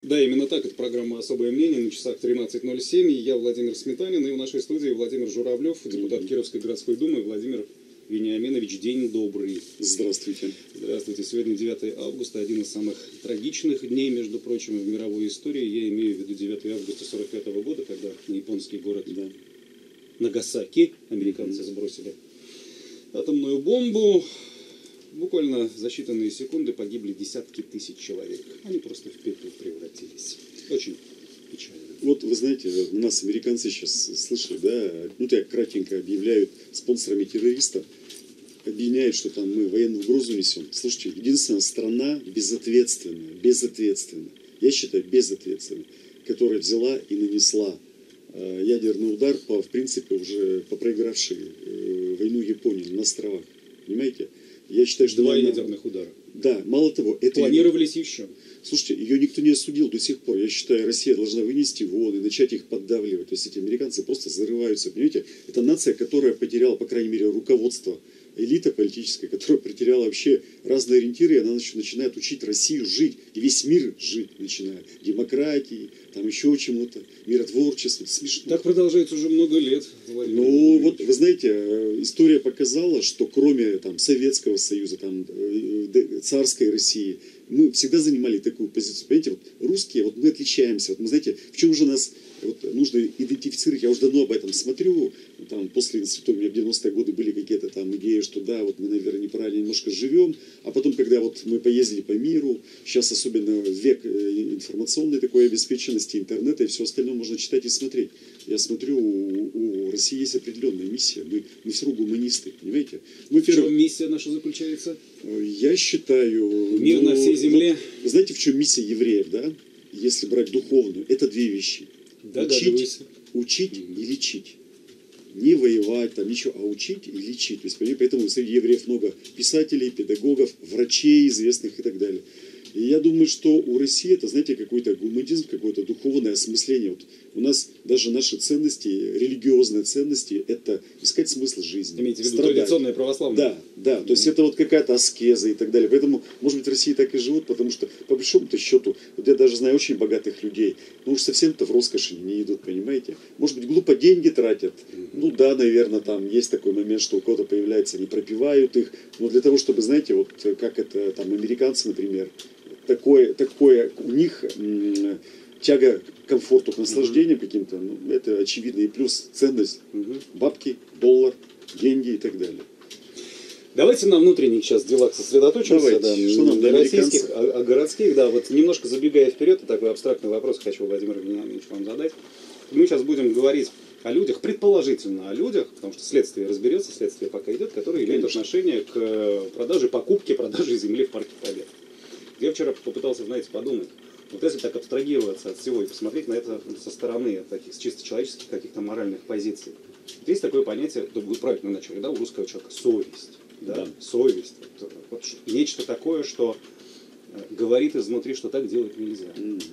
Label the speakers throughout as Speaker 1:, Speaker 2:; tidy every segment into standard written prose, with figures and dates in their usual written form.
Speaker 1: Да, именно так. Это программа «Особое мнение» на часах 13:07. Я Владимир Сметанин, и в нашей студии Владимир Журавлев, депутат Кировской городской думы. Владимир Вениаминович, день добрый.
Speaker 2: Здравствуйте.
Speaker 1: Здравствуйте. Сегодня 9 августа, один из самых трагичных дней, между прочим, в мировой истории. Я имею в виду 9 августа 1945 года, когда на японский город Нагасаки американцы сбросили атомную бомбу. Буквально за считанные секунды погибли десятки тысяч человек. Они просто в пепел превратились. Очень печально.
Speaker 2: Вот вы знаете, у нас американцы сейчас слышали, да, ну так кратенько объявляют спонсорами террористов, объясняют, что там мы военную угрозу несем. Слушайте, единственная страна безответственная, я считаю, безответственная, которая взяла и нанесла ядерный удар по, в принципе, уже по проигравшей войну Японии на островах. Понимаете? Я считаю, что
Speaker 1: два ядерных удара.
Speaker 2: Да, мало того, это
Speaker 1: планировались еще.
Speaker 2: Слушайте, ее никто не осудил до сих пор. Я считаю, Россия должна вынести вон и начать их поддавливать. То есть эти американцы просто зарываются. Понимаете, это нация, которая потеряла, по крайней мере, руководство, элита политическая, которая потеряла вообще разные ориентиры, и она начинает учить Россию жить, и весь мир жить начинает. Демократии, там еще чему-то, миротворчеству. Это смешно.
Speaker 1: Так продолжается уже много лет.
Speaker 2: Ну, вот, вы знаете, история показала, что кроме там, Советского Союза, там, царской России, мы всегда занимали такую позицию. Понимаете, вот русские, вот мы отличаемся. Вот мы, знаете, в чем же нас вот, нужно идентифицировать? Я уже давно об этом смотрю. Там, после института у меня в 90-е годы были какие-то там идеи, что да, вот мы, наверное, неправильно немножко живем. А потом, когда вот мы поездили по миру, сейчас особенно век информационной такой обеспеченности, интернета и все остальное можно читать и смотреть. Я смотрю, у России есть определенная миссия. Мы все равно гуманисты, понимаете?
Speaker 1: В чем миссия наша заключается?
Speaker 2: Я считаю...
Speaker 1: Мир на всей земле.
Speaker 2: Знаете, в чем миссия евреев, да? Если брать духовную, это две вещи. Учить и лечить. Не воевать, там ничего, а учить и лечить. То есть, поэтому среди евреев много писателей, педагогов, врачей известных и так далее. И я думаю, что у России это, знаете, какой-то гуманизм, какое-то духовное осмысление. Вот у нас даже наши ценности, религиозные ценности, это искать смысл жизни.
Speaker 1: Имеете в виду традиционное православное?
Speaker 2: Да. То есть это вот какая-то аскеза и так далее. Поэтому, может быть, в России так и живут, потому что, по большому-то счету, вот я даже знаю очень богатых людей, ну уж совсем-то в роскоши не идут, понимаете? Может быть, глупо деньги тратят. Ну да, наверное, там есть такой момент, что у кого-то появляется, они пропивают их. Но для того, чтобы, знаете, вот как это там американцы, например, такое у них тяга к комфорту, к наслаждениям каким-то, ну, это очевидно. И плюс ценность бабки, доллар, деньги и так далее.
Speaker 1: Давайте на внутренних сейчас делах сосредоточимся.
Speaker 2: Давайте. Что нам
Speaker 1: не российских, а городских. Да, вот немножко забегая вперед, такой абстрактный вопрос хочу, Владимир Вениаминович, вам задать. Мы сейчас будем говорить о людях, предположительно о людях, потому что следствие разберется, следствие пока идет, которые имеют отношение к покупке, продаже земли в Парке Победы. Я вчера попытался, знаете, подумать, вот если так абстрагироваться от всего и посмотреть на это со стороны таких чисто человеческих каких-то моральных позиций. Вот есть такое понятие, то вы правильно начали, да, у русского человека совесть. Да? Совесть. Вот нечто такое, что говорит изнутри, что так делать нельзя.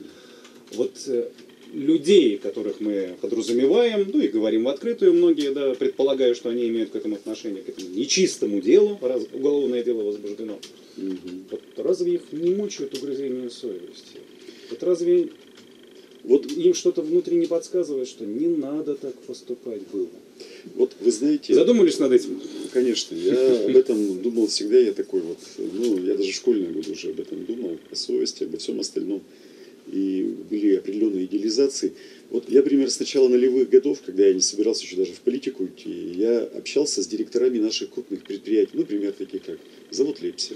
Speaker 1: Вот людей, которых мы подразумеваем, ну и говорим в открытую, многие, да, предполагаю, что они имеют к этому отношение, к этому нечистому делу, раз уголовное дело возбуждено. Вот разве их не мучают угрызения совести? Вот разве им что-то внутренне подсказывает, что не надо так поступать было?
Speaker 2: Вот вы знаете...
Speaker 1: Задумались над этим?
Speaker 2: Конечно, я об этом думал всегда, я такой вот, ну, я даже в школьные годы уже об этом думал, о совести, обо всем остальном. И были определенные идеализации. Вот я, например, с начала нулевых годов, когда я не собирался еще даже в политику идти, я общался с директорами наших крупных предприятий, ну, например, таких как завод Лепсер,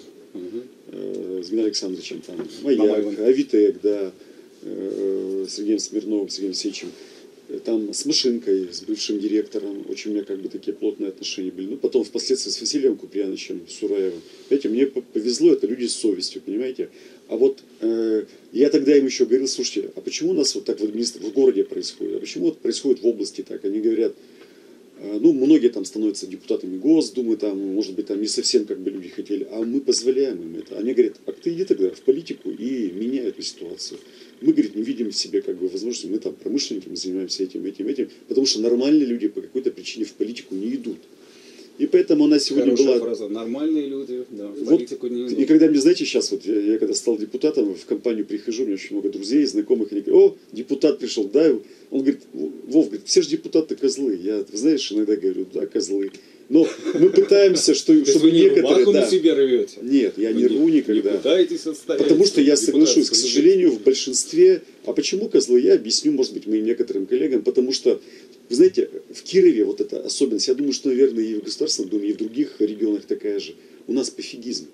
Speaker 2: с Геннадием Александровичем, там, Маяк, Авитек, да, Сергеем Смирновым, Сергеем Алексеевичем, там с Машинкой, с бывшим директором, очень у меня как бы такие плотные отношения были. Ну, потом впоследствии с Василием Куприяновичем Сураевым. Понимаете, мне повезло, это люди с совестью, понимаете. А вот я тогда им еще говорил, слушайте, а почему у нас вот так в городе происходит? А почему вот происходит в области так? Они говорят, ну, многие там становятся депутатами Госдумы, там, может быть, там не совсем как бы люди хотели, а мы позволяем им это. Они говорят, а ты иди тогда в политику и меняй эту ситуацию. Мы, говорит, не видим в себе как бы возможности, мы там промышленники, мы занимаемся этим, потому что нормальные люди по какой-то причине в политику не идут. И поэтому она сегодня
Speaker 1: Хорошая
Speaker 2: была...
Speaker 1: фраза. Нормальные люди, да, в
Speaker 2: Вот,
Speaker 1: политику не идут.
Speaker 2: и когда мне, знаете, сейчас вот я когда стал депутатом, в компанию прихожу, у меня очень много друзей, знакомых, они говорят: о, депутат пришел, да, он говорит: Вов, говорит, все же депутаты козлы. Я, знаешь, иногда говорю: да, козлы. Но мы пытаемся, чтобы
Speaker 1: вы не
Speaker 2: некоторые...
Speaker 1: на себе рвете?
Speaker 2: Нет, я не рву никогда.
Speaker 1: Не пытаетесь отстоять.
Speaker 2: Потому что я соглашусь, к
Speaker 1: депутатскую
Speaker 2: сожалению, в большинстве... А почему козлы? Я объясню, может быть, моим некоторым коллегам. Потому что, вы знаете, в Кирове вот эта особенность, я думаю, что, наверное, и в Государственном Думе, и в других регионах такая же. У нас пофигизм.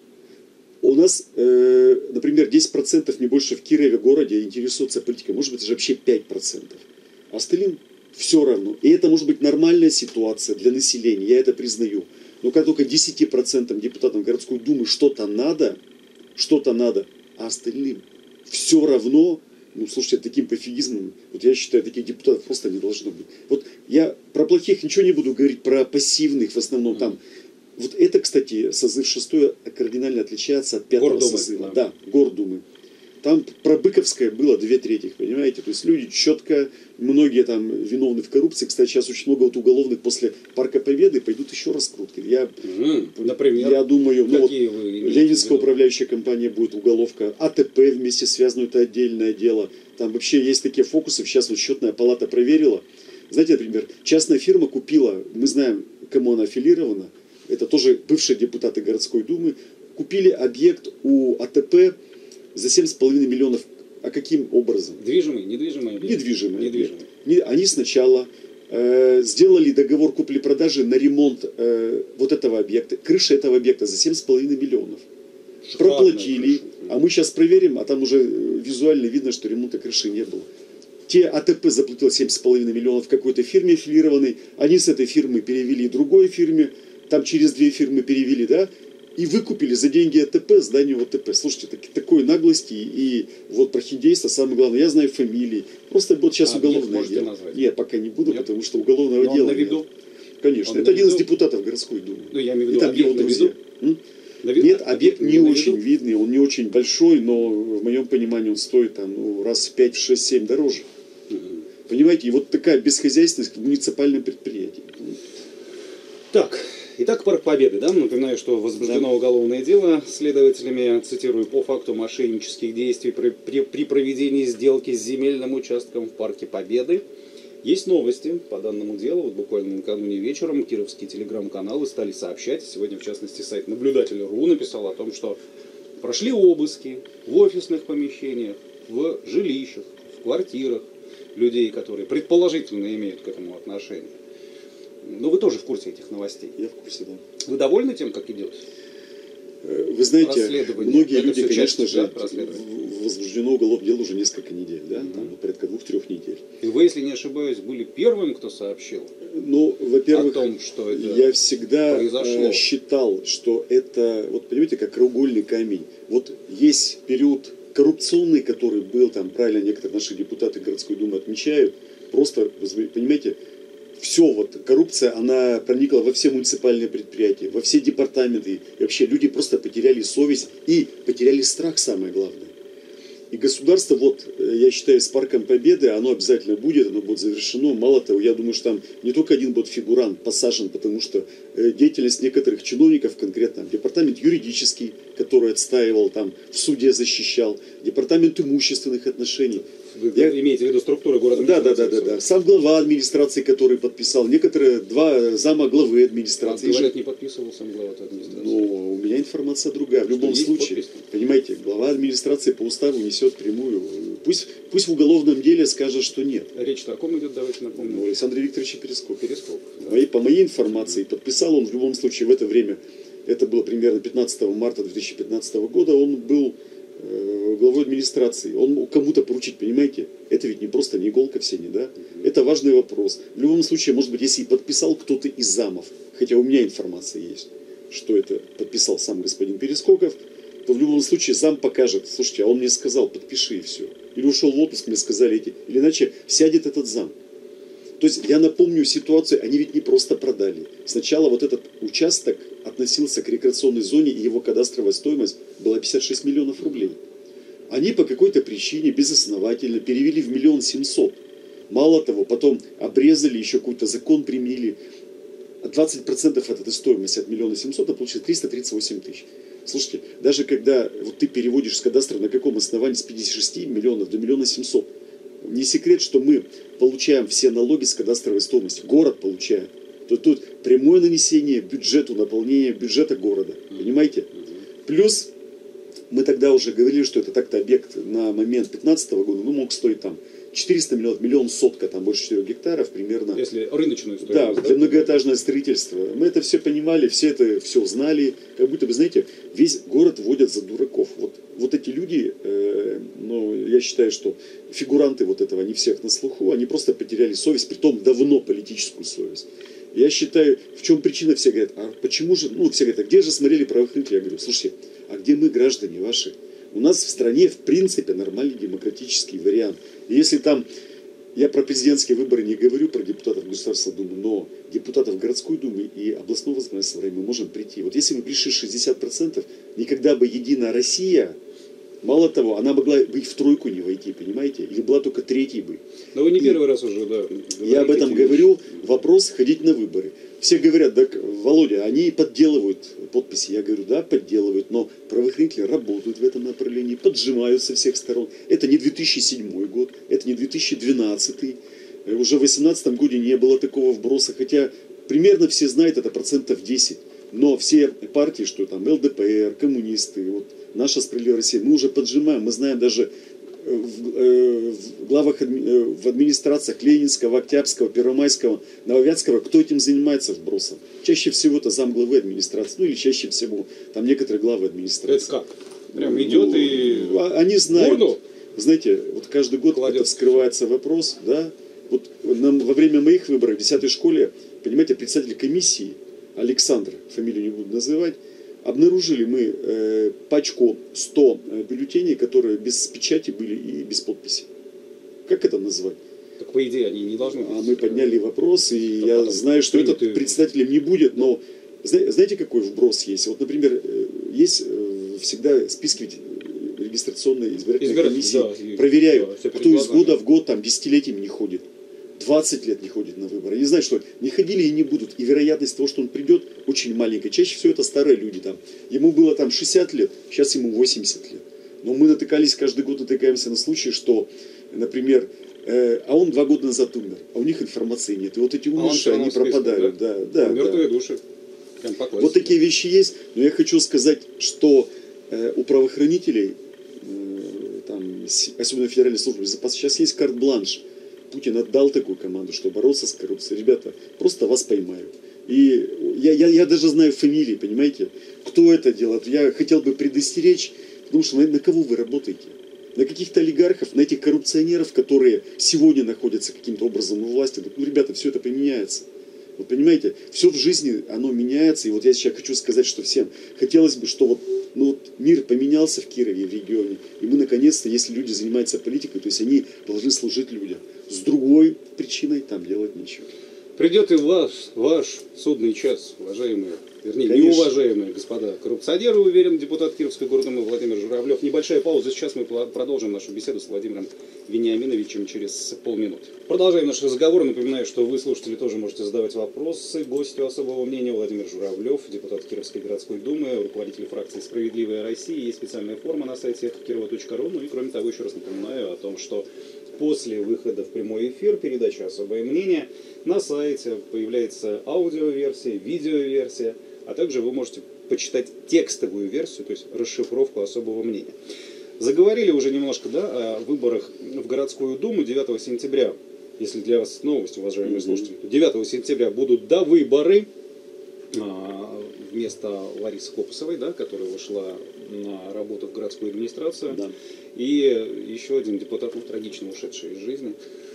Speaker 2: У нас, например, 10% не больше в Кирове, городе, интересуется политикой. Может быть, даже вообще 5%. А остальным все равно. И это может быть нормальная ситуация для населения, я это признаю. Но когда только 10% депутатам городской думы что-то надо, а остальным все равно, ну, слушайте, таким пофигизмом, вот я считаю, таких депутатов просто не должно быть. Вот я про плохих ничего не буду говорить, про пассивных в основном там. Вот это, кстати, созыв 6-й кардинально отличается от 5-го
Speaker 1: Гордумы,
Speaker 2: созыва. Да, Гордумы. Там про Быковское было 2/3, понимаете? То есть люди четко, многие там виновны в коррупции. Кстати, сейчас очень много вот уголовных после Парка Победы пойдут еще раскрутки.
Speaker 1: Например,
Speaker 2: я думаю, ну, вот,
Speaker 1: какие вы имеете в
Speaker 2: Ленинская
Speaker 1: виду?
Speaker 2: управляющая компания будет уголовка, АТП вместе связано, это отдельное дело. Там вообще есть такие фокусы, сейчас вот счетная палата проверила. Знаете, например, частная фирма купила, мы знаем, кому она аффилирована, это тоже бывшие депутаты городской думы, купили объект у АТП за 7,5 миллионов. А каким образом?
Speaker 1: Движимый, недвижимый объект?
Speaker 2: Недвижимый.
Speaker 1: Недвижимый.
Speaker 2: Они сначала сделали договор купли-продажи на ремонт вот этого объекта, крыши этого объекта за 7,5 миллионов.
Speaker 1: Шикарная
Speaker 2: Проплатили,
Speaker 1: крыша.
Speaker 2: а мы сейчас проверим, а там уже визуально видно, что ремонта крыши не было. Те АТП заплатил 7,5 миллионов какой-то фирме аффилированной, они с этой фирмы перевели другой фирме, там через 2 фирмы перевели, да, и выкупили за деньги АТП здание ОТП. Слушайте, такой наглости и вот прохиндейство, самое главное, я знаю фамилии. Просто вот сейчас уголовное дело.
Speaker 1: Назвать?
Speaker 2: Нет, пока не буду,
Speaker 1: Нет?
Speaker 2: потому что уголовного
Speaker 1: Но он
Speaker 2: дела
Speaker 1: на виду?
Speaker 2: нет. Конечно,
Speaker 1: Он
Speaker 2: это
Speaker 1: на
Speaker 2: один из
Speaker 1: виду?
Speaker 2: депутатов городской думы.
Speaker 1: Ну, я имею в
Speaker 2: И
Speaker 1: виду,
Speaker 2: там
Speaker 1: объект
Speaker 2: его
Speaker 1: на
Speaker 2: друзья.
Speaker 1: виду? На виду?
Speaker 2: Нет, объект не
Speaker 1: на
Speaker 2: очень
Speaker 1: виду?
Speaker 2: видный, он не очень большой, но в моем понимании он стоит там, ну, раз в 5, 6, 7 дороже. Понимаете, и вот такая бесхозяйственность в муниципальном предприятии.
Speaker 1: Так, итак, Парк Победы, да? Напоминаю, что возбуждено уголовное дело следователями, цитирую, по факту мошеннических действий при проведении сделки с земельным участком в Парке Победы. Есть новости по данному делу. Вот буквально накануне вечером кировские телеграм-каналы стали сообщать. Сегодня, в частности, сайт наблюдателя.ру написал о том, что прошли обыски в офисных помещениях, в жилищах, в квартирах людей, которые предположительно имеют к этому отношение. Но вы тоже в курсе этих новостей.
Speaker 2: Я в курсе, да.
Speaker 1: Вы довольны тем, как идет?
Speaker 2: Вы знаете,
Speaker 1: Расследование.
Speaker 2: многие
Speaker 1: Это
Speaker 2: люди,
Speaker 1: все
Speaker 2: конечно
Speaker 1: часть,
Speaker 2: же,
Speaker 1: да, расследования?
Speaker 2: возбуждено уголовное дело уже несколько недель, да, там порядка 2-3 недель.
Speaker 1: И вы, если не ошибаюсь, были первым, кто сообщил
Speaker 2: Ну, во-первых,
Speaker 1: о том, что это
Speaker 2: я всегда
Speaker 1: произошло.
Speaker 2: считал, что это, вот понимаете, как краеугольный камень. Вот есть период коррупционный, который был, там, правильно некоторые наши депутаты городской думы отмечают, просто, вы понимаете, все вот, коррупция, она проникла во все муниципальные предприятия, во все департаменты. И вообще люди просто потеряли совесть и потеряли страх, самое главное. И государство, вот, я считаю, с Парком Победы, оно обязательно будет, оно будет завершено. Мало того, я думаю, что там не только один будет фигурант посажен, потому что деятельность некоторых чиновников, конкретно департамент юридический, который отстаивал, там, в суде защищал, департамент имущественных отношений.
Speaker 1: Вы имеете в виду структуры города?
Speaker 2: Да. Сам глава администрации, который подписал, некоторые 2 зама главы администрации.
Speaker 1: Говорят, не подписывал сам глава администрации.
Speaker 2: Ну, у меня информация другая. В любом случае, понимаете, глава администрации по уставу несет прямую. Пусть в уголовном деле скажет, что нет.
Speaker 1: Речь-то о ком идет, давайте напомним.
Speaker 2: Ну, Александр Викторович Перескок.
Speaker 1: Да.
Speaker 2: По моей информации, подписал он в любом случае в это время, это было примерно 15 марта 2015 года, он был главой администрации. Он мог кому-то поручить, понимаете? Это ведь не просто не иголка в сене, да? Это важный вопрос. В любом случае, может быть, если и подписал кто-то из замов, хотя у меня информация есть, что это подписал сам господин Перескоков, то в любом случае зам покажет, слушайте, а он мне сказал, подпиши и все. Или ушел в отпуск, мне сказали эти, или иначе сядет этот зам. То есть я напомню ситуацию, они ведь не просто продали. Сначала вот этот участок относился к рекреационной зоне, и его кадастровая стоимость была 56 миллионов рублей. Они по какой-то причине безосновательно перевели в 1 700 000. Мало того, потом обрезали, еще какой-то закон применили. 20% от этой стоимости, от 1 700 000, получится 338 тысяч. Слушайте, даже когда вот ты переводишь с кадастра, на каком основании с 56 миллионов до 1 700 000, не секрет, что мы получаем все налоги с кадастровой стоимости. Город получает. То тут прямое нанесение бюджету, наполнение бюджета города. Понимаете? Плюс мы тогда уже говорили, что это так-то объект на момент 2015 года, ну, мог стоить там 400 миллионов, миллион сотка, там больше 4 гектаров примерно.
Speaker 1: Если рыночную стоимость.
Speaker 2: Да, для многоэтажного строительства. Мы это все понимали, все это все знали. Как будто бы, знаете, весь город водят за дураков. Вот эти люди, ну, я считаю, что фигуранты вот этого, они всех на слуху, они просто потеряли совесть, притом давно политическую совесть. Я считаю, в чем причина, все говорят, а почему же, ну, все говорят, а где же смотрели правоохранители? Я говорю, слушайте, а где мы, граждане ваши? У нас в стране, в принципе, нормальный демократический вариант. И если там, я про президентские выборы не говорю, про депутатов Государственной Думы, но депутатов городской думы и областного законодательного собрания мы можем прийти. Вот если мы пришли 60%, никогда бы Единая Россия, мало того, она могла бы и в тройку не войти, понимаете? Или была только третьей бы.
Speaker 1: Но вы не первый раз уже, да.
Speaker 2: Я об этом говорю. Вопрос ходить на выборы. Все говорят, да, Володя, они подделывают подписи. Я говорю, да, подделывают, но правоохранители работают в этом направлении, поджимают со всех сторон. Это не 2007 год, это не 2012. Уже в 2018 году не было такого вброса, хотя примерно все знают, это 10%. Но все партии, что там ЛДПР, коммунисты, вот, наша «Справедливая Россия», мы уже поджимаем, мы знаем даже в главах, в администрациях Ленинского, Октябрьского, Первомайского, Нововятского, кто этим занимается вбросом. Чаще всего это замглавы администрации, ну или чаще всего там некоторые главы администрации.
Speaker 1: Это как? Прям идет и...
Speaker 2: Они знают.
Speaker 1: Морду?
Speaker 2: Знаете, вот каждый год это вскрывается вопрос, да. Вот во время моих выборов в 10-й школе, понимаете, председатель комиссии Александр, фамилию не буду называть, обнаружили мы пачку 100 бюллетеней, которые без печати были и без подписи. Как это назвать?
Speaker 1: Так по идее они не должны быть.
Speaker 2: А мы подняли вопрос, и я знаю, что этот председателем не будет, но знаете, какой вброс есть? Вот, например, есть всегда списки регистрационной избирательной комиссии, проверяют, кто из года в год там десятилетиями не ходит. 20 лет не ходит на выборы. Они знают, что не ходили и не будут. И вероятность того, что он придет, очень маленькая. Чаще всего это старые люди. Там. Ему было там 60 лет, сейчас ему 80 лет. Но мы каждый год натыкаемся на случаи, что, например, а он 2 года назад умер, а у них информации нет. И вот эти умершие, они пропадают. Да,
Speaker 1: мертвые души.
Speaker 2: Вот такие вещи есть. Но я хочу сказать, что у правоохранителей, там, особенно Федеральной службы безопасности, сейчас есть карт-бланш. Путин отдал такую команду, что бороться с коррупцией. Ребята, просто вас поймают. И я даже знаю фамилии, понимаете, кто это делает. Я хотел бы предостеречь, потому что на кого вы работаете? На каких-то олигархов, на этих коррупционеров, которые сегодня находятся каким-то образом у власти. Ну, ребята, все это поменяется. Вот понимаете, все в жизни, оно меняется. И вот я сейчас хочу сказать, что всем хотелось бы, что вот мир поменялся в Кирове, в регионе. И мы наконец-то, если люди занимаются политикой, то есть они должны служить людям. С другой причиной там делать нечего.
Speaker 1: Придет и ваш судный час, уважаемые, вернее,
Speaker 2: Конечно.
Speaker 1: неуважаемые господа коррупционеры, уверен депутат Кировской гордумы Владимир Журавлев. Небольшая пауза, сейчас мы продолжим нашу беседу с Владимиром Вениаминовичем через полминуты. Продолжаем наш разговор. Напоминаю, что вы, слушатели, тоже можете задавать вопросы гостю особого мнения Владимир Журавлев, депутат Кировской городской думы, руководитель фракции «Справедливая Россия». Есть специальная форма на сайте kirova.ru. Ну и кроме того, еще раз напоминаю о том, что после выхода в прямой эфир передачи «Особое мнение» на сайте появляется аудиоверсия, видеоверсия, а также вы можете почитать текстовую версию, то есть расшифровку особого мнения. Заговорили уже немножко, да, о выборах в городскую думу 9 сентября. Если для вас новость, уважаемые слушатели, 9 сентября будут довыборы вместо Ларисы Копосовой, да, которая ушла на работу в городскую администрацию.
Speaker 2: Да.
Speaker 1: И еще один депутат, трагично ушедший из жизни.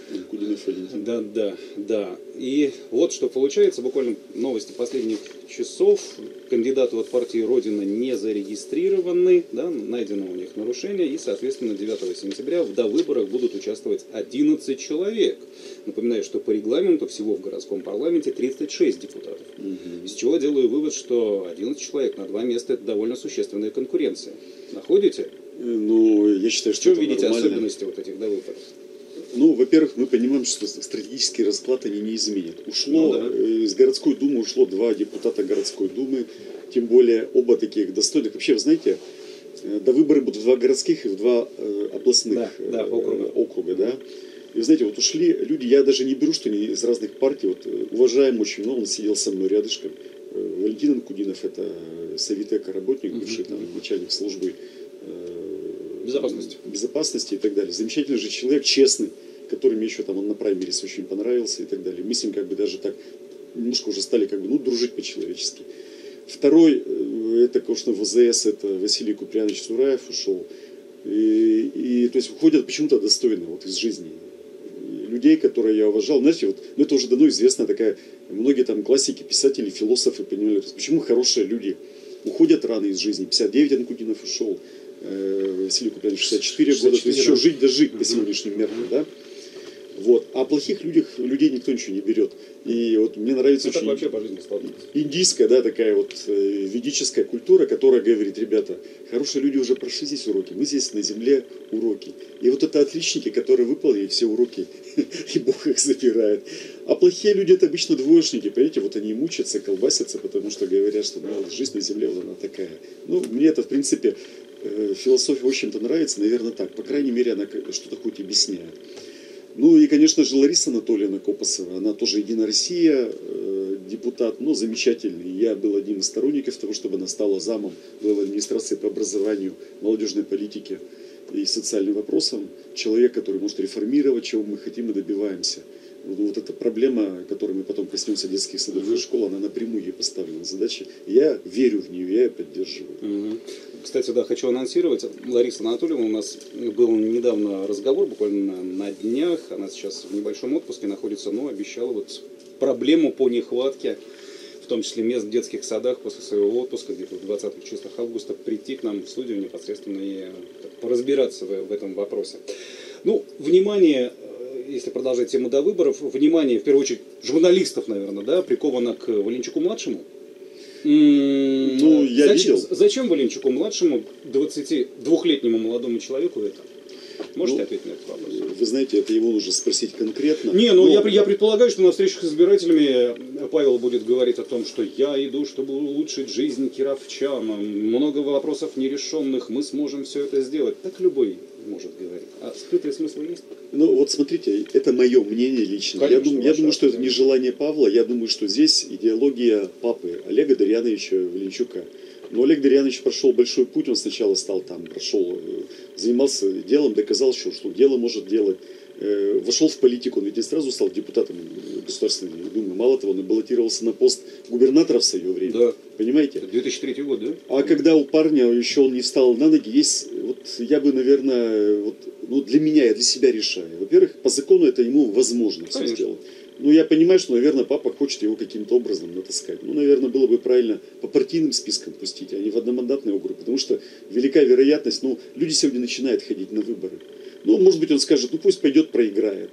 Speaker 1: Да. И вот что получается, буквально новости последних часов. Кандидаты от партии «Родина» не зарегистрированы, да, найдено у них нарушение, и, соответственно, 9 сентября в довыборах будут участвовать 11 человек. Напоминаю, что по регламенту всего в городском парламенте 36 депутатов. Из чего делаю вывод, что 11 человек на 2 места – это довольно существенная конкуренция. Находите?
Speaker 2: Ну, я считаю, что
Speaker 1: в чем
Speaker 2: это
Speaker 1: видите
Speaker 2: нормально.
Speaker 1: особенности вот этих довыборов?
Speaker 2: Ну, во-первых, мы понимаем, что стратегический расклад они не изменят.
Speaker 1: Ну да.
Speaker 2: Из городской думы ушло 2 депутата городской думы, тем более оба таких достойных. Вообще, вы знаете, до выборов будут 2 городских и 2 областных округа, да. И вы знаете, вот ушли люди, я даже не беру, что они из разных партий, вот уважаемый очень много, он сидел со мной рядышком. Валентин Анкудинов, это Совитека работник, бывший там начальник службы безопасности и так далее. Замечательный же человек, честный, который мне еще там он на праймерис очень понравился и так далее. Мы с ним как бы даже так немножко уже стали как бы, ну, дружить по-человечески. Второй, это, конечно, ВЗС, это Василий Куприянович Сураев ушел. И то есть уходят почему-то достойно вот из жизни. Людей, которые я уважал, знаете, вот, ну, это уже давно известно, такая, многие там классики, писатели, философы понимали, почему хорошие люди уходят рано из жизни. 59 Анкудинов ушел, Василий Куприянович 64 года, то есть еще жить да жить по сегодняшним меркам, да. Вот. А плохих людей никто ничего не берет. И вот мне нравится очень
Speaker 1: вообще по жизни
Speaker 2: индийская, да, такая вот ведическая культура, которая говорит, ребята, хорошие люди уже прошли здесь уроки, мы здесь на земле уроки. И вот это отличники, которые выполнили все уроки, и Бог их забирает. А плохие люди это обычно двоечники, понимаете, вот они мучатся, колбасятся, потому что говорят, что ну, жизнь на земле вот она такая. Ну, мне это, в принципе, философия, в общем-то, нравится, наверное, так. По крайней мере, она что-то хоть объясняет. Ну и, конечно же, Лариса Анатольевна Копосова, она тоже Единая Россия, депутат, ну, замечательный. Я был одним из сторонников того, чтобы она стала замом главы администрации по образованию, молодежной политике и социальным вопросам. Человек, который может реформировать, чего мы хотим и добиваемся. Вот эта проблема, которой мы потом коснемся детских садов и школ, она напрямую ей поставлена задача. Я верю в нее, я ее поддерживаю.
Speaker 1: Кстати, да, хочу анонсировать. Лариса Анатольевна, у нас был недавно разговор, буквально на днях. Она сейчас в небольшом отпуске находится, но обещала вот проблему по нехватке, в том числе мест в детских садах после своего отпуска, где-то в 20-х числах августа, прийти к нам в студию непосредственно и поразбираться в этом вопросе. Ну, внимание, если продолжать тему до выборов, внимание, в первую очередь, журналистов, наверное, да, приковано к Валенчуку-младшему.
Speaker 2: Ну, я видел.
Speaker 1: Зачем Валенчуку-младшему, 22-летнему молодому человеку это? Можете ответить на этот вопрос?
Speaker 2: Вы знаете, это его нужно спросить конкретно.
Speaker 1: Не, ну я предполагаю, что на встречах с избирателями Павел будет говорить о том, что я иду, чтобы улучшить жизнь кировчан. Много вопросов нерешенных, мы сможем все это сделать. Так любой может говорить. А скрытые смыслы есть?
Speaker 2: Ну вот смотрите, это мое мнение лично.
Speaker 1: Конечно,
Speaker 2: я думаю, что это не желание Павла. Я думаю, что здесь идеология папы Олега Дарьяновича Валенчука. Но Олег Дарьянович прошел большой путь, он сначала стал там, занимался делом, доказал, что дело может делать. Вошел в политику, он ведь не сразу стал депутатом Государственной Думы. Мало того, он баллотировался на пост губернатора в свое время.
Speaker 1: Да.
Speaker 2: Понимаете?
Speaker 1: 2003 год, да?
Speaker 2: А когда у парня еще он не встал на ноги, есть, вот я бы, наверное, вот, ну, для меня, я для себя решаю. Во-первых, по закону это ему возможно все сделать. Ну, я понимаю, что, наверное, папа хочет его каким-то образом натаскать. Ну, наверное, было бы правильно по партийным спискам пустить, а не в одномандатный округ. Потому что велика вероятность, ну, люди сегодня начинают ходить на выборы. Ну, может быть, он скажет, ну, пусть пойдет, проиграет.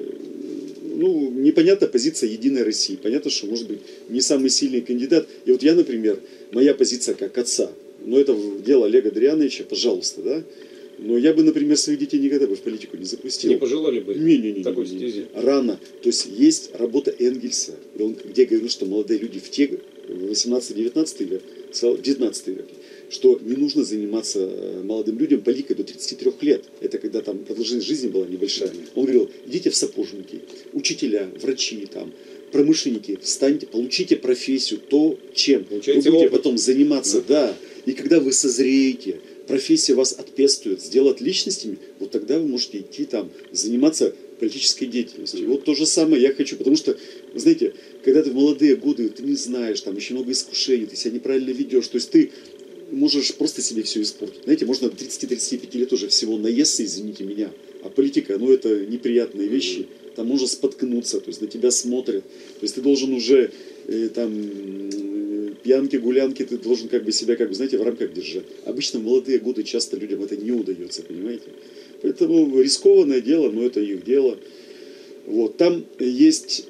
Speaker 2: Ну, непонятна позиция Единой России. Понятно, что, может быть, не самый сильный кандидат. И вот я, например, моя позиция как отца, но это дело Олега Дарьяновича, пожалуйста, да. Но я бы, например, своих детей никогда бы в политику не запустил.
Speaker 1: Не пожелали бы такой стези?
Speaker 2: Рано. То есть есть работа Энгельса, где говорил, что молодые люди в те 18-19 век, 19 век, что не нужно заниматься молодым людям политикой до 33 лет. Это когда там продолжительность жизни была небольшая. Он говорил, идите в сапожники, учителя, врачи, там, промышленники, встаньте, получите профессию, то, чем вы будете потом заниматься. Да. И когда вы созреете, профессия вас отпестует, сделает личностями, вот тогда вы можете идти там, заниматься политической деятельностью. Вот то же самое я хочу, потому что, вы знаете, когда ты в молодые годы, ты не знаешь, там еще много искушений, ты себя неправильно ведешь, то есть ты можешь просто себе все испортить. Знаете, можно до 30-35 лет уже всего наесться, извините меня, а политика, ну это неприятные вещи, там можно споткнуться, то есть на тебя смотрят, то есть ты должен уже там пьянки, гулянки, ты должен как бы себя, как бы, знаете, в рамках держать. Обычно в молодые годы часто людям это не удается, понимаете? Поэтому рискованное дело, но это их дело. Вот. Там есть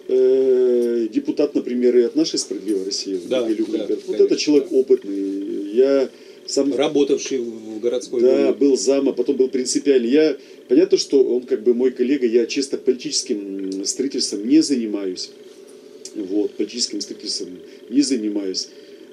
Speaker 2: депутат, например, и от нашей «Справедливой России».
Speaker 1: Да,
Speaker 2: вот это человек опытный. Я сам...
Speaker 1: Работавший в городской
Speaker 2: Да,
Speaker 1: думе.
Speaker 2: был зам, а потом был принципиальный. Понятно, что он как бы мой коллега, я чисто политическим строительством не занимаюсь. Вот, политическим строительством не занимаюсь.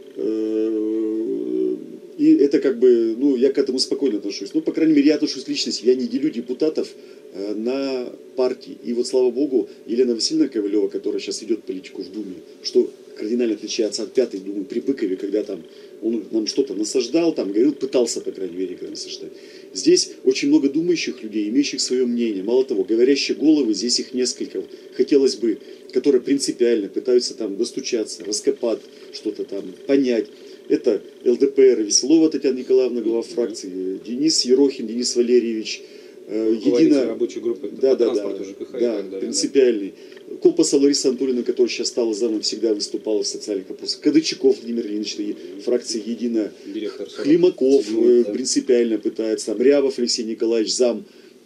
Speaker 2: И это как бы, ну, я к этому спокойно отношусь. Ну, по крайней мере, я отношусь к личности. Я не делю депутатов на партии. И вот, слава богу, Елена Васильевна Ковалева, которая сейчас ведет политику в Думе, что кардинально отличается от пятой Думы при Быкове, когда там он нам что-то насаждал, там говорил, пытался, по крайней мере, когда насаждать. Здесь очень много думающих людей, имеющих свое мнение. Мало того, говорящие головы, здесь их несколько. Хотелось бы, которые принципиально пытаются там достучаться, раскопать что-то там, понять. Это ЛДПР, Веселова Татьяна Николаевна, глава фракции, Денис Ерохин, Денис Валерьевич,
Speaker 1: Единая рабочая группа по транспорту ЖКХ и так далее.
Speaker 2: Принципиальный. Колпаса Лариса Анатольевна, которая сейчас стала замом, всегда выступала в социальных вопросах. Кадычаков Владимир Ильич, фракции Единая. Климаков принципиально пытается. Там Рябов Алексей Николаевич, зам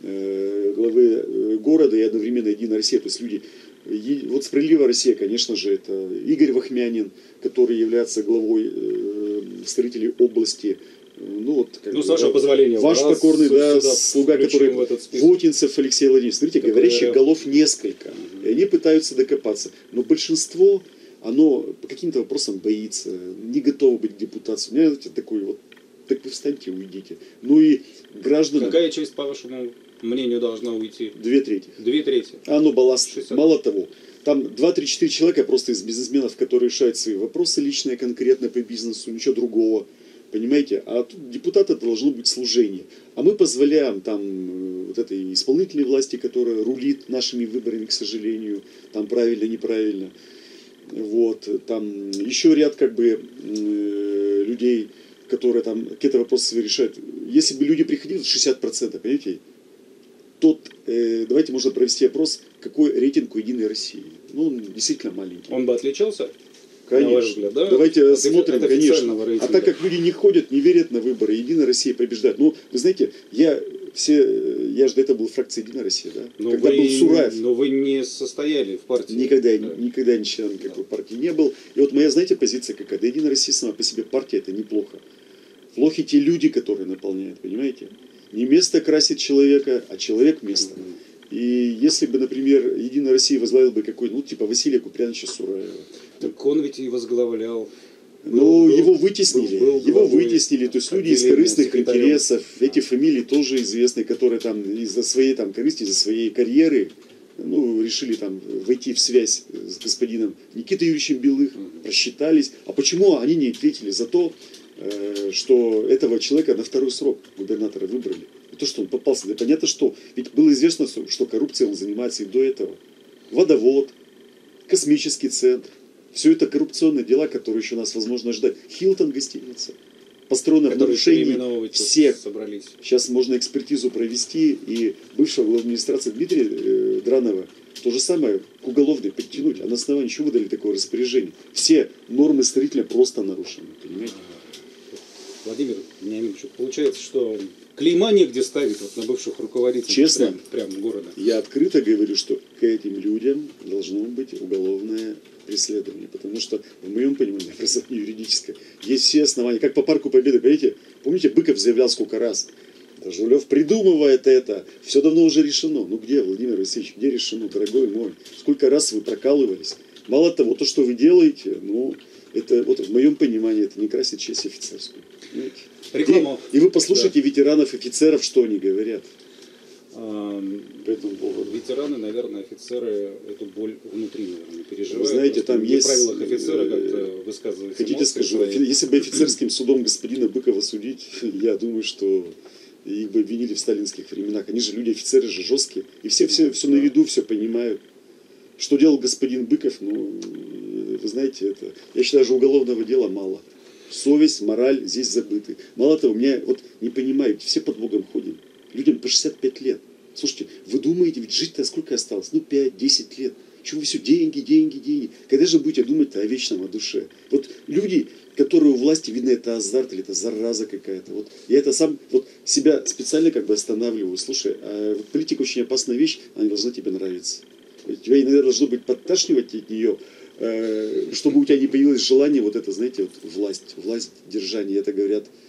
Speaker 2: главы города и одновременно Единая Россия. То есть люди... Вот «Справедливая Россия», конечно же, это Игорь Вахмянин, который является главой строителей области. Ну, вот, как
Speaker 1: с вашего позволения.
Speaker 2: Ваш покорный, да, слуга, который Вотинцев Алексей Владимирович. Смотрите, говорящих голов несколько. И они пытаются докопаться. Но большинство, оно по каким-то вопросам боится, не готово быть к депутации. У меня, знаете, такой вот, так вы встаньте, уйдите. Ну и граждане...
Speaker 1: Какая часть, по вашему мнению, должна уйти?
Speaker 2: 2/3.
Speaker 1: 2/3.
Speaker 2: Оно балласт.
Speaker 1: 60.
Speaker 2: Мало того, там 2-3-4 человека просто из бизнесменов, которые решают свои вопросы личные, конкретно по бизнесу, ничего другого. Понимаете? А тут депутата должно быть служение. А мы позволяем там вот этой исполнительной власти, которая рулит нашими выборами, к сожалению, там правильно, неправильно. Вот, там еще ряд как бы людей, которые там какие-то вопросы свои решают. Если бы люди приходили, 60%, понимаете? Давайте можно провести опрос, какой рейтинг у Единой России. Ну, он действительно маленький.
Speaker 1: Он бы отличался?
Speaker 2: Конечно.
Speaker 1: На ваш взгляд, да?
Speaker 2: Давайте смотрим, конечно.
Speaker 1: Рейтинга.
Speaker 2: А так как люди не ходят, не верят на выборы, Единая Россия побеждает. Ну, вы знаете, я же до этого был в фракции Единая Россия, да? Когда был Сураев.
Speaker 1: Но вы не состояли в партии.
Speaker 2: Никогда ни членом партии не был. И вот моя, знаете, позиция какая? Да Единая Россия сама по себе партия, это неплохо. Плохи те люди, которые наполняют, понимаете? Не место красит человека, а человек место. И если бы, например, Единая Россия возглавил бы какой-то, типа Василия Купряновича Сураева.
Speaker 1: Так он ведь и возглавлял.
Speaker 2: Его вытеснили. То есть люди из корыстных интересов, эти фамилии тоже известные, которые там из-за своей там корысти, из-за своей карьеры, решили там войти в связь с господином Никитой Юрьевичем Белых, просчитались. А почему они не ответили за то, что этого человека на второй срок губернатора выбрали? И то, что он попался. Да понятно, что ведь было известно, что коррупцией он занимается и до этого. Водовод, космический центр. Все это коррупционные дела, которые еще нас, возможно, ждать. Хилтон гостиница. Построена в нарушении всех.
Speaker 1: Собрались.
Speaker 2: Сейчас можно экспертизу провести. И бывшего главы администрации Дмитрия Дранова то же самое к уголовной подтянуть. А на основании чего выдали такое распоряжение? Все нормы строительные просто нарушены. Понимаете?
Speaker 1: Владимир Вениаминович, получается, что клейма негде ставить на бывших руководителей.
Speaker 2: Честно,
Speaker 1: прям города.
Speaker 2: Я открыто говорю, что к этим людям должно быть уголовное преследование. Потому что, в моем понимании, образование юридическое, есть все основания. Как по Парку Победы, понимаете? Помните, Быков заявлял сколько раз? Жулев придумывает это. Все давно уже решено. Ну где, Владимир Васильевич, где решено, дорогой мой? Сколько раз вы прокалывались? Мало того, то, что вы делаете, это вот в моем понимании, это не красит честь офицерскую.
Speaker 1: Рекламу.
Speaker 2: И вы послушайте ветеранов, офицеров, что они говорят.
Speaker 1: По этому поводу. Ветераны, наверное, офицеры эту боль внутри, наверное, переживают.
Speaker 2: Вы знаете, там есть...
Speaker 1: В правилах офицера как-то высказывается.
Speaker 2: Хотите скажу, если бы офицерским судом господина Быкова судить, я думаю, что их бы обвинили в сталинских временах. Они же люди, офицеры же жесткие. И все на виду, все понимают. Что делал господин Быков, вы знаете, это... Я считаю, что уголовного дела мало. Совесть, мораль здесь забыты. Мало того, меня не понимают, все под Богом ходим. Людям по 65 лет. Слушайте, вы думаете, ведь жить-то сколько осталось? 5-10 лет. Чего вы все деньги? Когда же будете думать-то о вечном, о душе? Вот люди, которые у власти, видно, это азарт или это зараза какая-то. Вот я это сам себя специально останавливаю. Слушай, политика очень опасная вещь, она не должна тебе нравиться. Тебя иногда должно быть подташнивать от нее, чтобы у тебя не появилось желание власть держания. Это говорят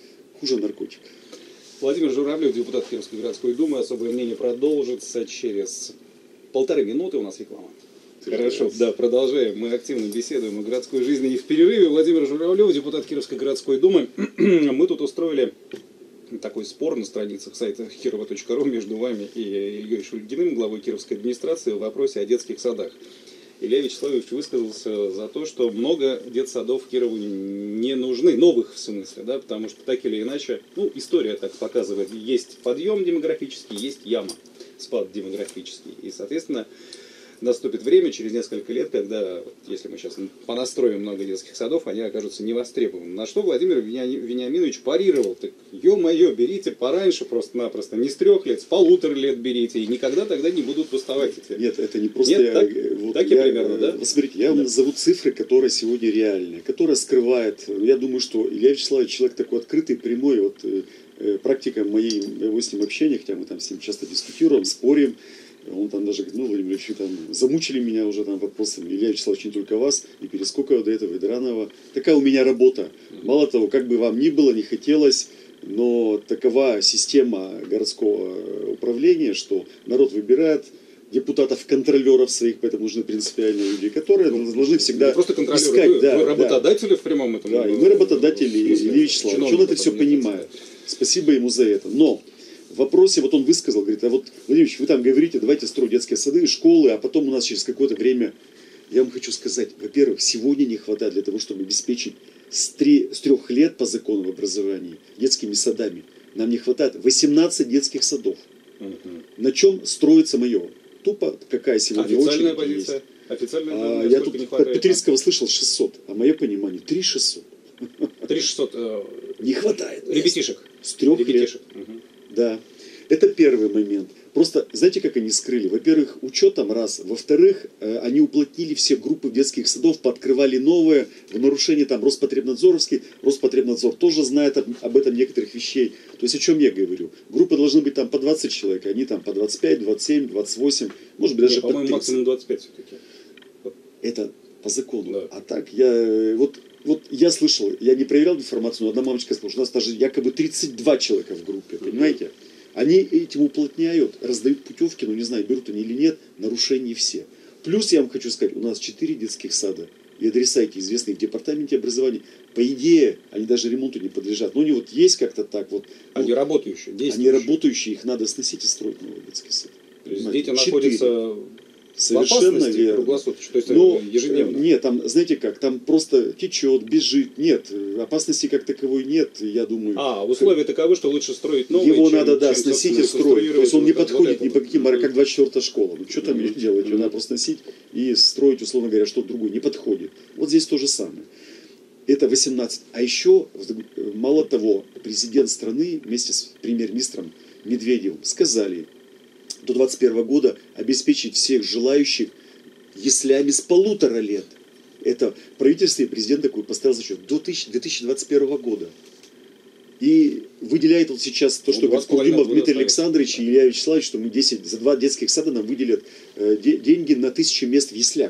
Speaker 2: хуже наркотиков.
Speaker 1: Владимир Журавлев, депутат Кировской городской думы. Особое мнение продолжится через 1,5 минуты. У нас реклама. Хорошо, да, продолжаем. Мы активно беседуем о городской жизни и в перерыве. Владимир Журавлев, депутат Кировской городской думы. Мы тут устроили такой спор на страницах сайта kirova.ru между вами и Ильей Шульгиным, главой Кировской администрации, в вопросе о детских садах. Илья Вячеславович высказался за то, что много детсадов Кирову не нужны, новых в смысле, да, потому что так или иначе, ну, история так показывает, есть подъем демографический, есть яма, спад демографический, и, соответственно, наступит время, через несколько лет, когда, если мы сейчас понастроим много детских садов, они окажутся невостребованными. На что Владимир Вениаминович парировал: так, ё-моё, берите пораньше просто-напросто, не с 3 лет, с 1,5 лет берите, и никогда тогда не будут уставать эти.
Speaker 2: Нет, это не просто...
Speaker 1: Нет, так я примерно, да?
Speaker 2: Смотрите, я вам назову цифры, которые сегодня реальные, которые скрывает. Я думаю, что Илья Вячеславович человек такой открытый, прямой, вот практика моего с ним общения, хотя мы там с ним часто дискутируем, спорим. Он там даже говорит: ну, Владимир Ильич, там замучили меня уже там вопросами. Илья Вячеславович, не только вас, и Перескокова до этого, и Дранова. Такая у меня работа. Мало того, как бы вам ни было, не хотелось, но такова система городского управления, что народ выбирает депутатов-контролеров своих, поэтому нужны принципиальные люди, которые должны всегда
Speaker 1: просто
Speaker 2: искать.
Speaker 1: Вы работодатели в прямом этом?
Speaker 2: Да, и мы работодатели Ильи Вячеславовича. Он это все понимает. Спасибо ему за это. Но в вопросе, вот он высказал, говорит: а вот, Владимир Ильич, вы там говорите, давайте строить детские сады, школы, а потом у нас через какое-то время... Я вам хочу сказать, во-первых, сегодня не хватает для того, чтобы обеспечить с 3 лет по закону в образовании детскими садами. Нам не хватает 18 детских садов. На чем строится мое? Тупо какая сегодня
Speaker 1: официальная
Speaker 2: очередь
Speaker 1: позиция?
Speaker 2: есть.
Speaker 1: Официальная,
Speaker 2: Я тут от Петрицкого слышал 600, а мое понимание 3600.
Speaker 1: 3600
Speaker 2: не хватает.
Speaker 1: ребятишек.
Speaker 2: С 3 лет. Да. Это первый момент. Просто, знаете, как они скрыли? Во-первых, учетом раз. Во-вторых, они уплотнили все группы детских садов, пооткрывали новые, в нарушении там Роспотребнадзоровский. Роспотребнадзор тоже знает об этом некоторых вещей. То есть о чем я говорю? Группы должны быть там по 20 человек, они там по 25, 27, 28, может быть даже по 30.
Speaker 1: По-моему, максимум 25 все-таки.
Speaker 2: Это по закону.
Speaker 1: Да.
Speaker 2: А так, вот я слышал, я не проверял информацию, но одна мамочка сказала, что у нас даже якобы 32 человека в группе, понимаете? Они этим уплотняют, раздают путевки, но не знаю, берут они или нет, нарушения все. Плюс я вам хочу сказать, у нас 4 детских сада, и адреса эти известны в департаменте образования. По идее, они даже ремонту не подлежат. Но они вот есть как-то так вот.
Speaker 1: Они работающие, действующие.
Speaker 2: Они работающие, их надо сносить и строить новый детский сад.
Speaker 1: То есть дети находятся...
Speaker 2: Совершенно верно.
Speaker 1: Круглосуточно, то есть ежедневно.
Speaker 2: Нет, там, знаете как, там просто течет, бежит. Нет, опасности как таковой нет, я думаю.
Speaker 1: Условия таковы, что лучше строить новый,
Speaker 2: его надо, сносить и строить. То есть он не подходит ни по каким, как 24-я школа. Ну что там ее делать? Ее надо просто сносить и строить, условно говоря, что-то другое. Не подходит. Вот здесь то же самое. Это 18. А еще, мало того, президент страны вместе с премьер-министром Медведевым сказали: до 2021 года обеспечить всех желающих яслями с 1,5 лет. Это правительство и президент такой поставил зачет до 2021 года. И выделяет вот сейчас то, что говорит Курдимов Дмитрий Александрович и Илья Вячеславович, что мы за 2 детских сада нам выделят деньги на 1000 мест в яслях.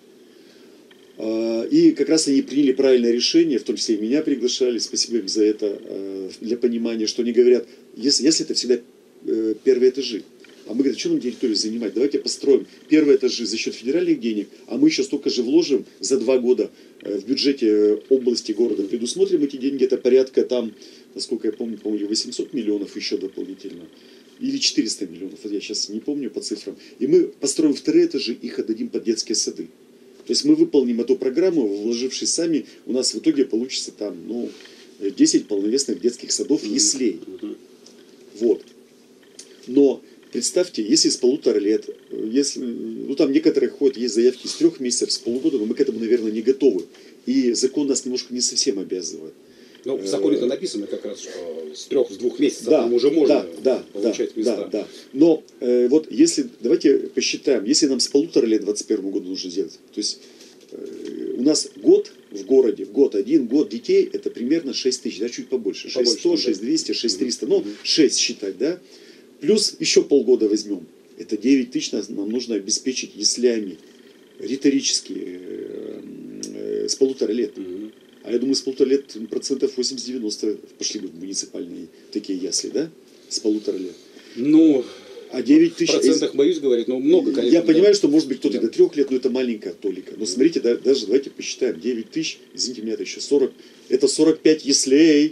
Speaker 2: И как раз они приняли правильное решение, в том числе и меня приглашали, спасибо им за это, для понимания, что они говорят, если это всегда первые этажи. А мы говорим: что нам территорию занимать? Давайте построим первые этажи за счет федеральных денег, а мы еще столько же вложим за 2 года в бюджете области, города. Предусмотрим эти деньги, это порядка там, насколько я помню, по-моему, 800 миллионов еще дополнительно. Или 400 миллионов, вот я сейчас не помню по цифрам. И мы построим 2-е этажи, их отдадим под детские сады. То есть мы выполним эту программу, вложившись сами, у нас в итоге получится там, 10 полновесных детских садов, яслей. Вот. Но представьте, если с 1,5 лет, если, там некоторые ходят, есть заявки с 3 месяцев, с полугода, но мы к этому, наверное, не готовы. И закон нас немножко не совсем обязывает.
Speaker 1: В законе-то написано как раз, что с 2 месяцев там уже можно получать места.
Speaker 2: Да. Но вот если, давайте посчитаем, если нам с 1,5 лет 2021 году нужно сделать, то есть у нас год в городе, один год детей, это примерно 6 тысяч, да, чуть побольше, 6100, 6200, 6300, 6 считать, да. Плюс еще полгода возьмем. Это 9 тысяч нам нужно обеспечить яслями риторически с 1,5 лет. А я думаю, с 1,5 лет процентов 80-90 пошли бы в муниципальные такие ясли, да? С 1,5 лет.
Speaker 1: Ну,
Speaker 2: а 9 тысяч...
Speaker 1: В процентах боюсь говорить, но много, конечно.
Speaker 2: Я понимаю, что может быть кто-то до 3 лет, но это маленькая толика. Но смотрите, даже давайте посчитаем. 9 тысяч, извините меня, это еще 40. Это 45 яслей,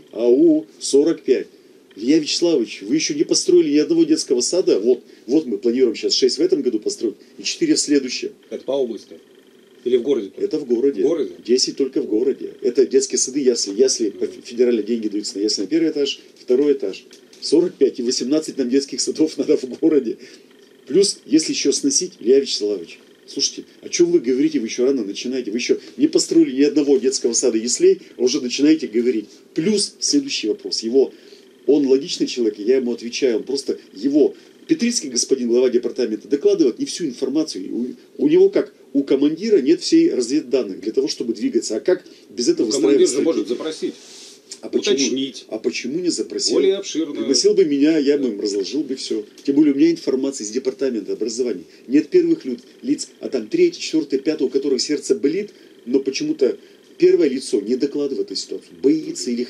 Speaker 2: 45. Илья Вячеславович, вы еще не построили ни одного детского сада. Вот мы планируем сейчас 6 в этом году построить и 4 в следующем.
Speaker 1: Это по области? Или в городе?
Speaker 2: Это в городе.
Speaker 1: В городе?
Speaker 2: 10 только в городе. Это детские сады, ясли. Ясли по федеральные деньги даются на ясли на первый этаж, второй этаж. 45 и 18 нам детских садов надо в городе. Плюс, если еще сносить, Илья Вячеславович, слушайте, о чем вы говорите, вы еще рано начинаете, вы еще не построили ни одного детского сада яслей, а уже начинаете говорить. Плюс, следующий вопрос, он логичный человек, и я ему отвечаю, он просто Петрицкий господин, глава департамента, докладывает не всю информацию. У него, как у командира, нет всей разведданных для того, чтобы двигаться. А как без этого
Speaker 1: командир же может запросить. Уточнить.
Speaker 2: А почему не запросил?
Speaker 1: Более обширно.
Speaker 2: Пригласил бы меня, я бы им разложил бы все. Тем более у меня информация из департамента образования. Нет первых лиц, а там 3, 4, 5, у которых сердце болит, но почему-то первое лицо не докладывает эту ситуацию. Боится или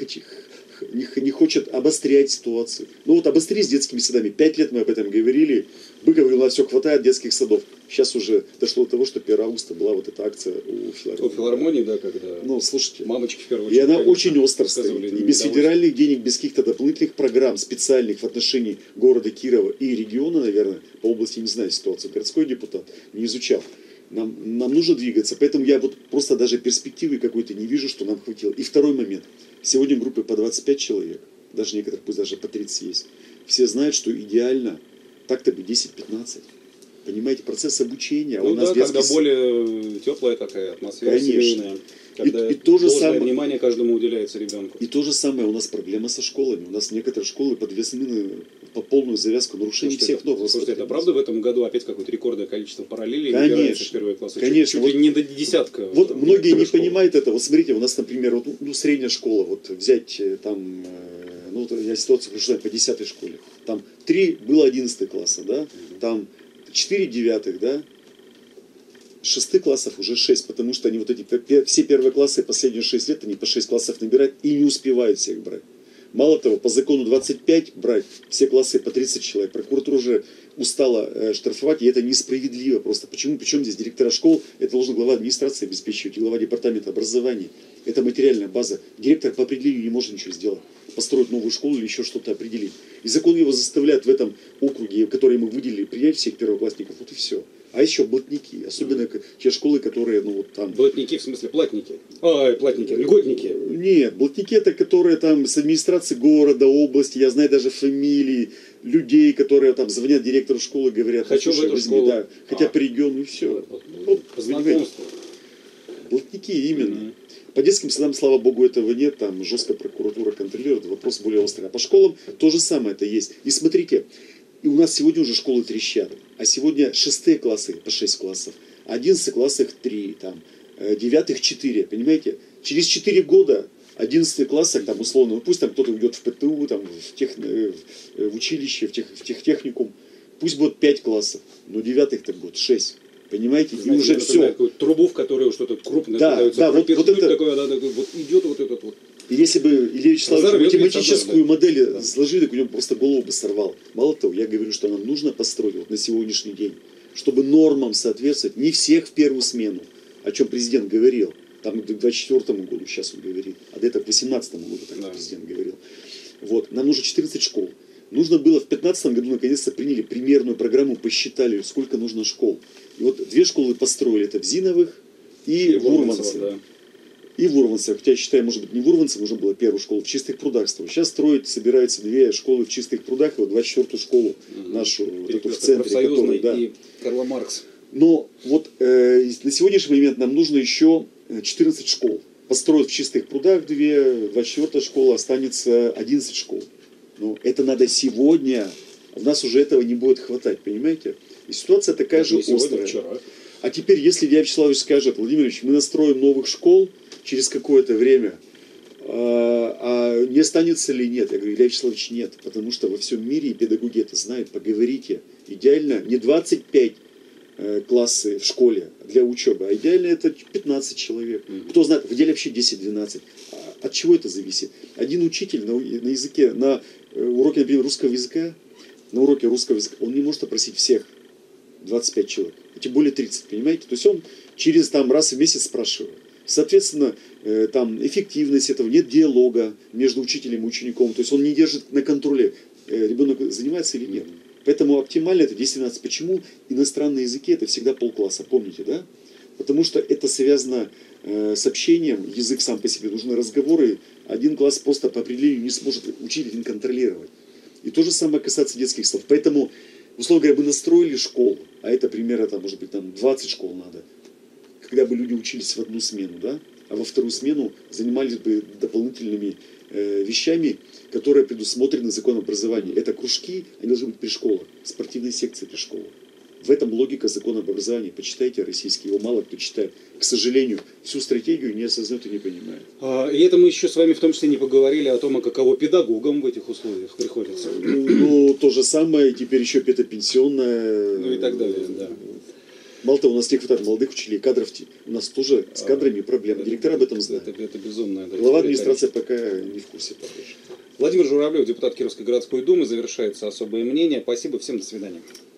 Speaker 2: не хочет обострять ситуацию. Ну вот обостри с детскими садами. 5 лет мы об этом говорили. Быков говорил, все, хватает детских садов. Сейчас уже дошло до того, что 1 августа была вот эта акция у филармонии.
Speaker 1: У филармонии, да, когда
Speaker 2: слушайте,
Speaker 1: мамочки в первую очередь.
Speaker 2: И она очень остро стоит. И без федеральных денег, без каких-то дополнительных программ, специальных в отношении города Кирова и региона, наверное, по области не знаю ситуацию, городской депутат не изучал. Нам нужно двигаться, поэтому я просто даже перспективы какой-то не вижу, что нам хватило. И второй момент. Сегодня группы по 25 человек, даже некоторых, пусть даже по 30 есть. Все знают, что идеально так-то бы 10-15. Понимаете, процесс обучения.
Speaker 1: Ну да, когда более теплая такая атмосфера, семейная. Когда
Speaker 2: и то же
Speaker 1: должное внимание каждому уделяется ребенку.
Speaker 2: И то же самое у нас проблема со школами. У нас некоторые школы по 2 смены, по полную завязку нарушений всех норм.
Speaker 1: Слушайте, это правда в этом году опять какое-то рекордное количество параллелей
Speaker 2: набирается
Speaker 1: в первые классы?
Speaker 2: Конечно.
Speaker 1: Чуть ли не до десятка.
Speaker 2: Вот многие не понимают это. Вот смотрите, у нас, например, средняя школа, взять там, я ситуацию проживаю по 10 школе. Там 3 было 11 класса, да? Там 4 девятых, да? 6 классов уже 6, потому что они все первые классы последние 6 лет, они по 6 классов набирают и не успевают всех брать. Мало того, по закону 25 брать все классы по 30 человек. Прокуратура уже устала штрафовать, и это несправедливо просто. Почему? Причем здесь директора школ, это должен глава администрации обеспечивать, и глава департамента образования. Это материальная база. Директор по определению не может ничего сделать. Построить новую школу или еще что-то определить. И закон его заставляет в этом округе, который мы выделили, принять всех первоклассников. Вот и все. А еще блатники, особенно те школы, которые, там...
Speaker 1: Блатники, в смысле платники? Платники, льготники.
Speaker 2: Нет, блатники это которые там с администрации города, области, я знаю даже фамилии людей, которые там звонят директору школы, говорят,
Speaker 1: хочу в эту школу.
Speaker 2: Да, хотя по региону и все.
Speaker 1: По знакомству.
Speaker 2: Блатники именно. По детским садам, слава богу, этого нет, там жестко прокуратура контролирует, вопрос более острый. А по школам то же самое это есть. И смотрите, и у нас сегодня уже школы трещат, а сегодня 6 классы по 6 классов, 11 классах 3, 9 4, понимаете? Через 4 года 11 классах, там условно, пусть там кто-то уйдет в ПТУ, там, в училище, в техникум, пусть будет 5 классов, но 9-х-то будет 6. Понимаете,
Speaker 1: знаете,
Speaker 2: и уже все.
Speaker 1: Трубу, в которую что-то крупное
Speaker 2: да, вот это
Speaker 1: такое, вот идет вот этот вот.
Speaker 2: И если бы Илья Вячеславович математическую модель сложили, так у него просто голову бы сорвал. Мало того, я говорю, что нам нужно построить на сегодняшний день, чтобы нормам соответствовать, не всех в первую смену, о чем президент говорил. Там к 2024 году сейчас он говорит, а до этого к 2018 году так президент говорил. Нам нужно 14 школ. Нужно было в 2015 году наконец-то приняли примерную программу, посчитали, сколько нужно школ. И 2 школы построили, это в Зиновых и в Урманцево. Да. И в Урманцево. Хотя я считаю, может быть, не в Урманцево, нужно было первую школу в Чистых прудах строить. Сейчас собираются 2 школы в Чистых прудах, и 24-ю школу нашу, эту в центре.
Speaker 1: Профсоюзный и Карла Маркс.
Speaker 2: Но на сегодняшний момент нам нужно еще 14 школ. Построить в Чистых прудах 2, 24-я школа, останется 11 школ. Но это надо сегодня. В нас уже этого не будет хватать, понимаете? И ситуация такая же острая.
Speaker 1: Вчера.
Speaker 2: А теперь, если Илья Вячеславович скажет, Владимир Ильич, мы настроим новых школ через какое-то время, а не останется ли нет? Я говорю, Илья Вячеславович, нет. Потому что во всем мире, и педагоги это знают, поговорите. Идеально не 25 классы в школе для учебы, а идеально это 15 человек. Кто знает, в идеале вообще 10-12. От чего это зависит? Один учитель на языке, на уроке, например, русского языка, на уроке русского языка, он не может опросить всех 25 человек, тем более 30, понимаете? То есть он через раз в месяц спрашивает. Соответственно, там эффективность этого, нет диалога между учителем и учеником, то есть он не держит на контроле, ребенок занимается или нет. Поэтому оптимально это 10-12. Почему иностранные языки это всегда полкласса, помните, да? Потому что это связано с общением, язык сам по себе, нужны разговоры, один класс просто по определению не сможет учитель контролировать. И то же самое касается детских слов. Поэтому, условно говоря, бы настроили школу, а это примерно, может быть, 20 школ надо, когда бы люди учились в одну смену, да, а во вторую смену занимались бы дополнительными вещами, которые предусмотрены законом образования. Это кружки, они должны быть при школах, спортивные секции при школах. В этом логика закона об образовании. Почитайте российский, его мало кто читает. К сожалению, всю стратегию не осознает и не понимает.
Speaker 1: И это мы еще с вами в том числе не поговорили о том, каково педагогам в этих условиях приходится.
Speaker 2: Ну, то же самое, теперь еще пенсионное.
Speaker 1: Ну и так далее, да.
Speaker 2: Мало того, у нас не хватает молодых учителей, кадров. У нас тоже с кадрами проблемы. Директора об этом знают.
Speaker 1: Это безумно.
Speaker 2: Глава администрации пока не в курсе.
Speaker 1: Владимир Журавлев, депутат Кировской городской думы. Завершается особое мнение. Спасибо всем, до свидания.